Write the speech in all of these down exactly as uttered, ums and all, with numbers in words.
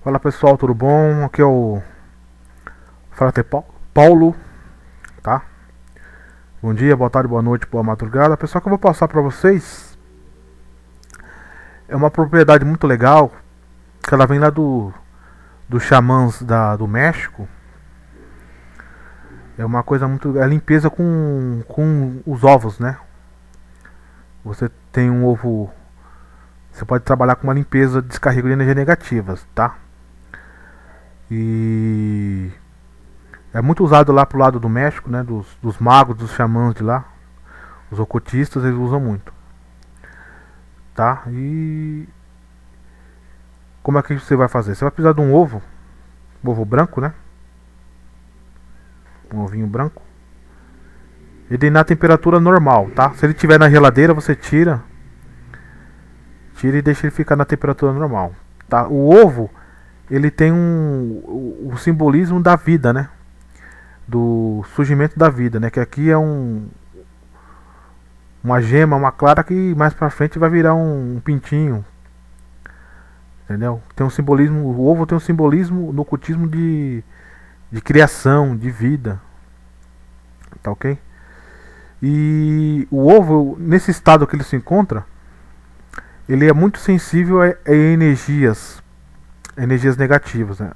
Fala pessoal, tudo bom? Aqui é o Frater Paulo, tá? Bom dia, boa tarde, boa noite, boa madrugada. Pessoal, que eu vou passar pra vocês é uma propriedade muito legal, que ela vem lá do dos xamãs da, do México. É uma coisa muito... é limpeza com, com os ovos, né? Você tem um ovo... Você pode trabalhar com uma limpeza de descarrego de energias negativas, tá? E... é muito usado lá pro lado do México, né? Dos, dos magos, dos xamãs de lá. Os ocultistas, eles usam muito. Tá? E... como é que você vai fazer? Você vai precisar de um ovo. Um ovo branco, né? Um ovinho branco. Ele na temperatura normal, tá? Se ele tiver na geladeira, você tira. Tira e deixa ele ficar na temperatura normal, tá? O ovo, ele tem um o, o simbolismo da vida, né? Do surgimento da vida, né? Que aqui é um uma gema, uma clara que mais pra frente vai virar um, um pintinho. Entendeu? Tem um simbolismo, o ovo tem um simbolismo no ocultismo de de criação, de vida. Tá ok? E o ovo, nesse estado que ele se encontra, ele é muito sensível a, a energias, energias negativas, né?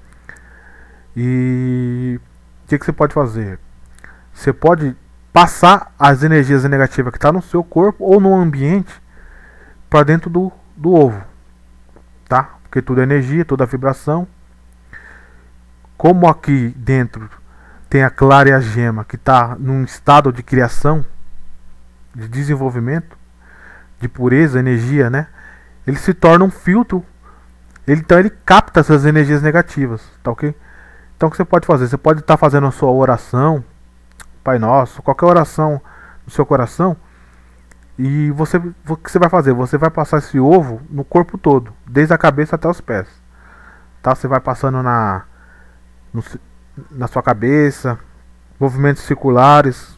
E o que, que você pode fazer? Você pode passar as energias negativas que estão no seu corpo ou no ambiente para dentro do, do ovo, tá? Porque tudo é energia, toda é vibração. Como aqui dentro tem a clara e a gema que está num estado de criação, de desenvolvimento, de pureza, energia, né? Ele se torna um filtro. Ele, então ele capta essas energias negativas, tá ok? Então o que você pode fazer? Você pode estar fazendo a sua oração, Pai Nosso, qualquer oração no seu coração, e você, o que você vai fazer? Você vai passar esse ovo no corpo todo, desde a cabeça até os pés, tá? Você vai passando na no, na sua cabeça, movimentos circulares,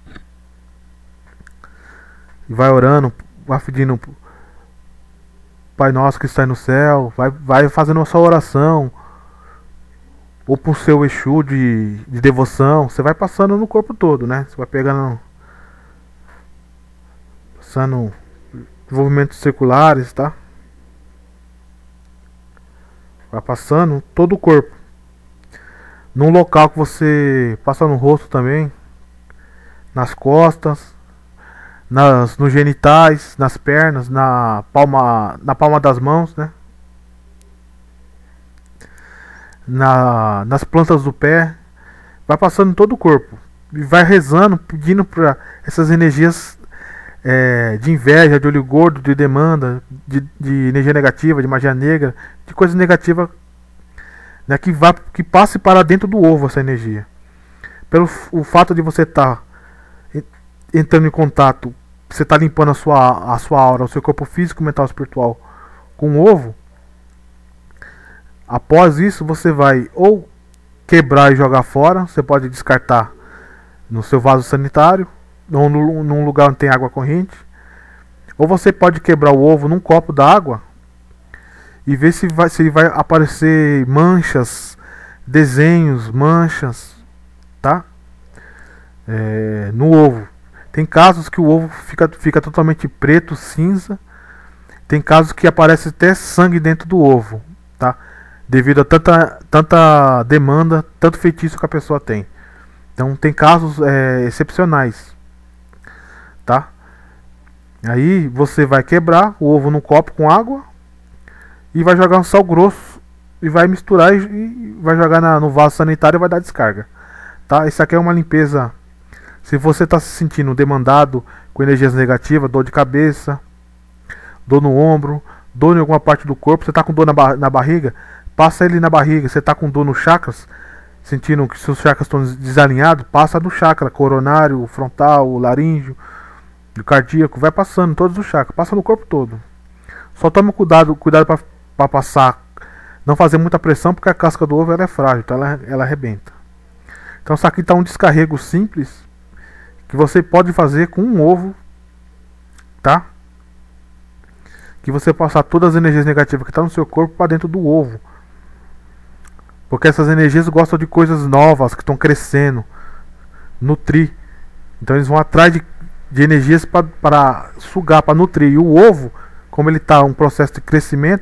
e vai orando, vai pedindo Pai Nosso que está no céu, vai, vai fazendo a sua oração, ou pro seu Exu de, de devoção. Você vai passando no corpo todo, né? Você vai pegando, passando movimentos circulares, tá? Vai passando todo o corpo. Num local que você passa no rosto também, nas costas, nas, nos genitais, nas pernas, na palma, na palma das mãos, né? Na, nas plantas do pé, vai passando em todo o corpo e vai rezando, pedindo para essas energias é, de inveja, de olho gordo, de demanda, de, de energia negativa, de magia negra, de coisa negativa, né, que, vá, que passe para dentro do ovo essa energia. Pelo o fato de você estar tá entrando em contato, você está limpando a sua, a sua aura, o seu corpo físico, mental e espiritual com o ovo. Após isso, você vai ou quebrar e jogar fora. Você pode descartar no seu vaso sanitário, ou no, num lugar onde tem água corrente. Ou você pode quebrar o ovo num copo d'água e ver se vai, se vai aparecer manchas, desenhos, manchas, tá? É, no ovo. Tem casos que o ovo fica, fica totalmente preto, cinza. Tem casos que aparece até sangue dentro do ovo, tá? Devido a tanta, tanta demanda, tanto feitiço que a pessoa tem. Então tem casos é, excepcionais, tá? Aí você vai quebrar o ovo num copo com água e vai jogar um sal grosso e vai misturar e, e vai jogar na, no vaso sanitário e vai dar descarga, tá? Isso aqui é uma limpeza. Se você está se sentindo demandado com energias negativas, dor de cabeça, dor no ombro, dor em alguma parte do corpo, você está com dor na, bar na barriga, passa ele na barriga. Você está com dor nos chakras, sentindo que seus chakras estão desalinhados, passa no chakra coronário, frontal, laríngeo, do cardíaco, vai passando todos os chakras, passa no corpo todo. Só tome cuidado, cuidado para passar, não fazer muita pressão, porque a casca do ovo ela é frágil, então ela, ela arrebenta. Então isso aqui está um descarrego simples que você pode fazer com um ovo, tá? Que você passar todas as energias negativas que estão no seu corpo para dentro do ovo. Porque essas energias gostam de coisas novas que estão crescendo, nutrir. Então eles vão atrás de, de energias para sugar, para nutrir. E o ovo, como ele está em um processo de crescimento,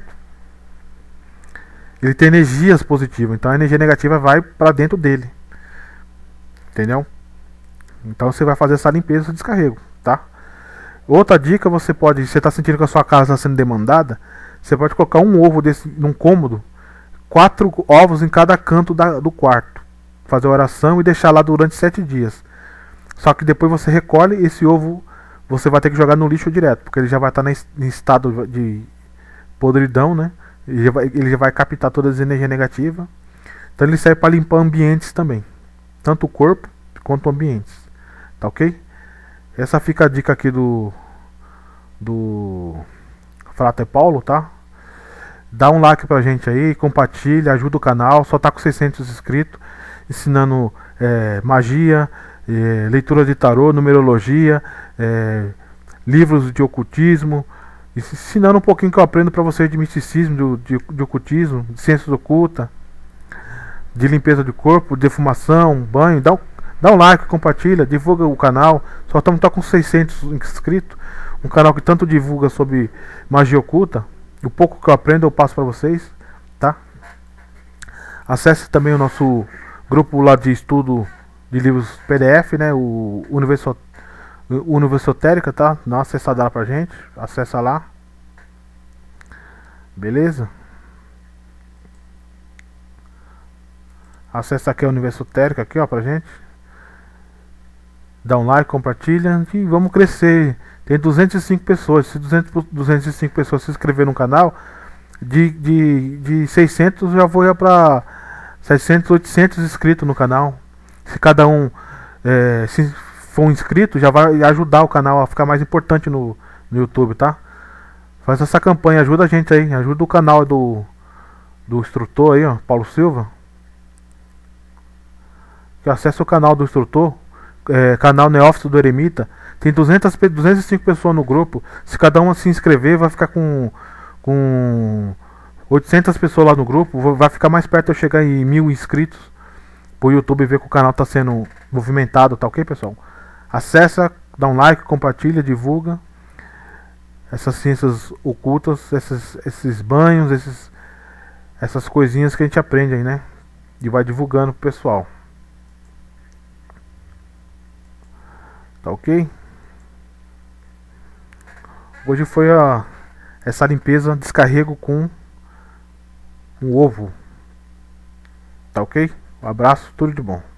ele tem energias positivas. Então a energia negativa vai para dentro dele. Entendeu? Então você vai fazer essa limpeza e descarrego, tá? Outra dica, você pode, você está sentindo que a sua casa está sendo demandada, você pode colocar um ovo desse num cômodo, quatro ovos em cada canto da, do quarto, fazer a oração e deixar lá durante sete dias. Só que depois você recolhe esse ovo, você vai ter que jogar no lixo direto, porque ele já vai estar tá em estado de podridão, né? Ele já vai, ele já vai captar todas as energias negativas. Então ele serve para limpar ambientes também, tanto o corpo quanto ambientes, tá ok? Essa fica a dica aqui do do Frater Paulo, tá? Dá um like pra gente aí, compartilha, ajuda o canal. Só tá com seiscentos inscritos, ensinando é, magia, é, leitura de tarô, numerologia, é, livros de ocultismo, ensinando um pouquinho que eu aprendo pra vocês de misticismo, de, de, de ocultismo, de ciências ocultas, de limpeza de corpo, defumação, banho. Dá um Dá um like, compartilha, divulga o canal. Só estamos tá com seiscentos inscritos. Um canal que tanto divulga sobre magia oculta. O pouco que eu aprendo eu passo para vocês, tá? Acesse também o nosso grupo lá de estudo de livros P D F, né? O Universo, Universotérica, tá? Dá uma acessada lá pra gente. Acessa lá. Beleza? Acessa aqui a Universotérica aqui, ó, pra gente. Dá um like, compartilha e vamos crescer. Tem duzentas e cinco pessoas. Se duzentas e cinco pessoas se inscreverem no canal, de, de, de seiscentos já vou para setecentos, oitocentos inscritos no canal. Se cada um é, se for um inscrito, já vai ajudar o canal a ficar mais importante no, no YouTube, tá? Faz essa campanha, ajuda a gente aí. Ajuda o canal do, do instrutor aí, ó, Paulo Silva. Que acessa o canal do instrutor. É, canal Neófito do Eremita, tem duzentas, duzentas e cinco pessoas no grupo. Se cada uma se inscrever, vai ficar com, com oitocentas pessoas lá no grupo. Vai ficar mais perto de eu chegar em mil inscritos, pro YouTube ver que o canal está sendo movimentado, tá ok, pessoal? Acessa, dá um like, compartilha, divulga essas ciências ocultas, esses, esses banhos, esses, essas coisinhas que a gente aprende aí, né? E vai divulgando pro pessoal. Tá ok? Hoje foi a, essa limpeza, descarrego com um ovo. Tá ok? Um abraço, tudo de bom.